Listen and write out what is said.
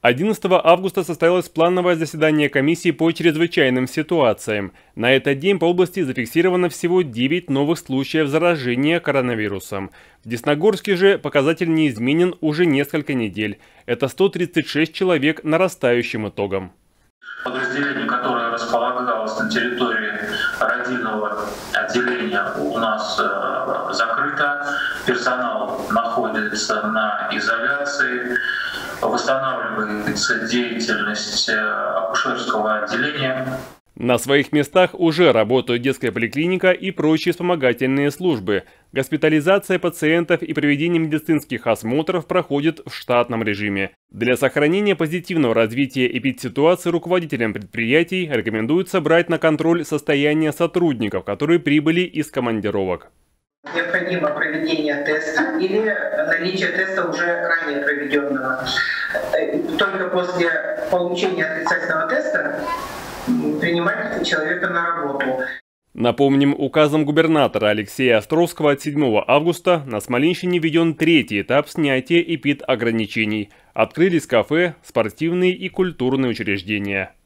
11 августа состоялось плановое заседание комиссии по чрезвычайным ситуациям. На этот день по области зафиксировано всего 9 новых случаев заражения коронавирусом. В Десногорске же показатель не изменен уже несколько недель. Это 136 человек нарастающим итогом. Подразделение, которое располагалось на территории родильного отделения, у нас закрыто. Персонал находится на изоляции. Восстанавливается деятельность акушерского отделения. На своих местах уже работают детская поликлиника и прочие вспомогательные службы. Госпитализация пациентов и проведение медицинских осмотров проходит в штатном режиме. Для сохранения позитивного развития эпидситуации руководителям предприятий рекомендуется брать на контроль состояние сотрудников, которые прибыли из командировок. Необходимо проведение теста или наличие теста уже ранее проведенного. Только после получения отрицательного теста принимать человека на работу. Напомним, указом губернатора Алексея Островского от 7 августа на Смоленщине введен третий этап снятия эпидограничений. Открылись кафе, спортивные и культурные учреждения.